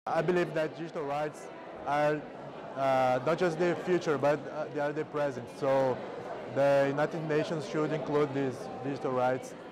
I believe that digital rights are not just the future, but they are the present. So the United Nations should include these digital rights